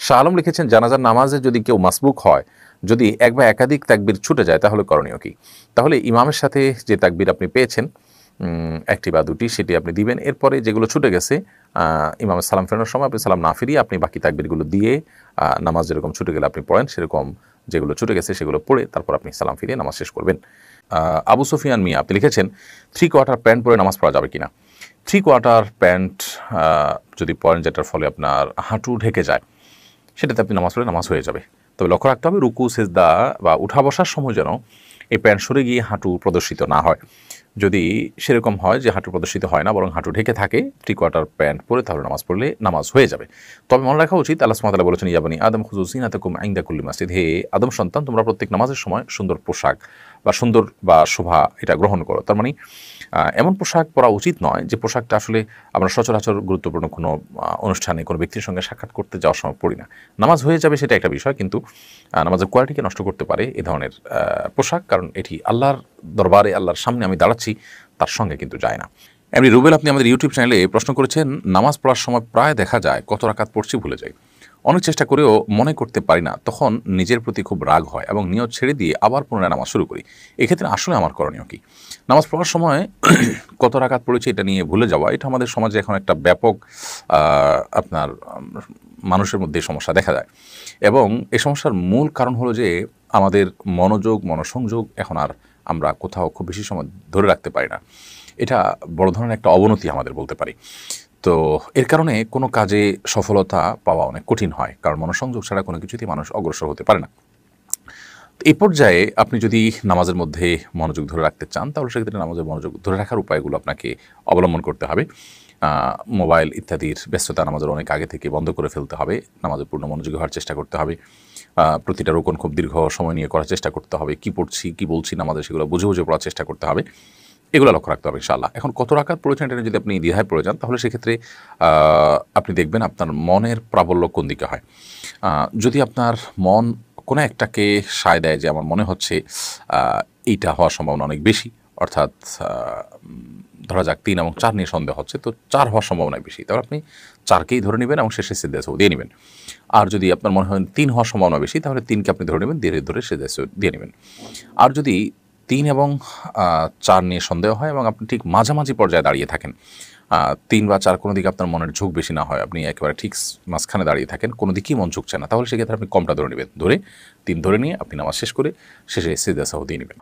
শাহ আলম লিখেছেন, জানাজার নামাজে যদি কেউ মাসবুক হয়, যদি এক বা একাধিক তাকবীর ছুটে যায় তাহলে করণীয় কি? তাহলে ইমামের সাথে যে তাকবীর আপনি পেয়েছেন একটি বা দুটি, সেটি আপনি দিবেন। এরপরে যেগুলো ছুটে গেছে ইমামের সালাম ফেরানোর সময় আপনি সালাম না ফিরিয়ে আপনি বাকি তাকবীরগুলো দিয়ে নামাজ যেরকম ছুটে গেলে আপনি পড়েন সেরকম যেগুলো ছুটে গেছে সেগুলো পড়ে তারপর আপনি সালাম ফিরিয়ে নামাজ শেষ করবেন। আবু সুফিয়ান মিয়া আপনি লিখেছেন, 3/4 প্যান্ট পরে নামাজ পড়া যাবে কিনা? 3/4 প্যান্ট যদি পরেন যেটার ফলে আপনার হাঁটু ঢেকে যায়, সেটাতে আপনি নামাজ পড়লে নামাজ হয়ে যাবে। তবে লক্ষ্য রাখতে হবে রুকু সেজদা বা উঠা বসার সময় যেন এই প্যান্ট সরে গিয়ে হাঁটু প্রদর্শিত না হয়। যদি সেরকম হয় যে হাঁটু প্রদর্শিত হয় না বরং হাঁটু ঢেকে থাকে 3/4 প্যান্ট পরে, তাহলে নামাজ পড়লে নামাজ হয়ে যাবে। তবে মনে রাখা উচিত আল্লাহ সুবহানাহু ওয়া তাআলা বলেছেন, ইয়া বানি আদম খুযু যিনাতাকুম ইনদা কুল্লি মাসজিদ, হে আদম সন্তান তোমরা প্রত্যেক নামাজের সময় সুন্দর পোশাক বা সুন্দর বা শোভা এটা গ্রহণ করো। তার মানে এমন পোশাক পরা উচিত নয় যে পোশাকটা আসলে আমরা সচরাচর গুরুত্বপূর্ণ কোনো অনুষ্ঠানে কোনো ব্যক্তির সঙ্গে সাক্ষাৎ করতে যাওয়ার সময় পড়ি না। নামাজ হয়ে যাবে সেটা একটা বিষয়, কিন্তু নামাজের কোয়ালিটিকে নষ্ট করতে পারে এ ধরনের পোশাক, কারণ এটি আল্লাহর দরবারে, আল্লাহর সামনে আমি দাঁড়াচ্ছি, তার সঙ্গে কিন্তু যায় না। এমনি রুবেল আপনি আমাদের ইউটিউব চ্যানেলে প্রশ্ন করেছেন, নামাজ পড়ার সময় প্রায় দেখা যায় কত রাকাত পড়ছি ভুলে যাই, অনেক চেষ্টা করেও মনে করতে পারি না, তখন নিজের প্রতি খুব রাগ হয় এবং নিয়ত ছেড়ে দিয়ে আবার পুনরায় নামাজ শুরু করি। এক্ষেত্রে আসলে আমার করণীয় কি? নামাজ পড়ার সময় কত রাকাত পড়েছি এটা নিয়ে ভুলে যাওয়া, এটা আমাদের সমাজে এখন একটা ব্যাপক আপনার মানুষের মধ্যে সমস্যা দেখা যায়, এবং এই সমস্যার মূল কারণ হলো যে আমাদের মনোসংযোগ এখন আর আমরা কোথাও খুব বেশি সময় ধরে রাখতে পারি না। এটা বড় ধরনের একটা অবনতি আমাদের বলতে পারি। তো এর কারণে কোনো কাজে সফলতা পাওয়া অনেক কঠিন হয়, কারণ মনোসংযোগ ছাড়া কোনো কিছুতেই মানুষ অগ্রসর হতে পারে না। এই পর্যায়ে আপনি যদি নামাজের মধ্যে মনোযোগ ধরে রাখতে চান, তাহলে সেক্ষেত্রে নামাজের মনোযোগ ধরে রাখার উপায়গুলো আপনাকে অবলম্বন করতে হবে। মোবাইল ইত্যাদির ব্যস্ততা নামাজের অনেক আগে থেকে বন্ধ করে ফেলতে হবে, নামাজে পূর্ণ মনোযোগী হওয়ার চেষ্টা করতে হবে। প্রতিটা রোকন খুব দীর্ঘ সময় নিয়ে করার চেষ্টা করতে হবে, কী পড়ছি কী বলছি নামাজে সেগুলো বুঝে বুঝে পড়ার চেষ্টা করতে হবে। এগুলো লক্ষ্য রাখতে হবে ইনশাআল্লাহ। এখন কত রাকাত পড়েছেন এটা যদি আপনি দ্বিধায় পড়ে যান, তাহলে সেক্ষেত্রে আপনি দেখবেন আপনার মনের প্রাবল্য কোন দিকে হয়। যদি আপনার মন কোনো একটাকে সায় দেয় যে আমার মনে হচ্ছে এইটা হওয়ার সম্ভাবনা অনেক বেশি, অর্থাৎ ধরা যাক 3 এবং 4 নিয়ে সন্দেহ হচ্ছে, তো 4 হওয়ার সম্ভাবনা বেশি, তাহলে আপনি 4কেই ধরে নেবেন এবং শেষে সিজদাহ দিয়ে নেবেন। আর যদি আপনার মনে হয় 3 হওয়ার সম্ভাবনা বেশি, তাহলে 3কে আপনি ধরে নেবেন, ধরে সিজদাহ দিয়ে নেবেন। আর যদি 3 এবং 4 নিয়ে সন্দেহ হয় এবং আপনি ঠিক মাঝামাঝি পর্যায়ে দাঁড়িয়ে থাকেন, 3 বা 4 কোনো দিকে আপনার মনের ঝোঁক বেশি না হয়, আপনি একেবারে ঠিক মাঝখানে দাঁড়িয়ে থাকেন, কোনো দিকেই মন ঝুঁকছে না, তাহলে সেক্ষেত্রে আপনি কমটা ধরে নেবেন, 3 ধরে নিয়ে আপনি নামাজ শেষ করে শেষে সিজদাহ দিয়ে নেবেন।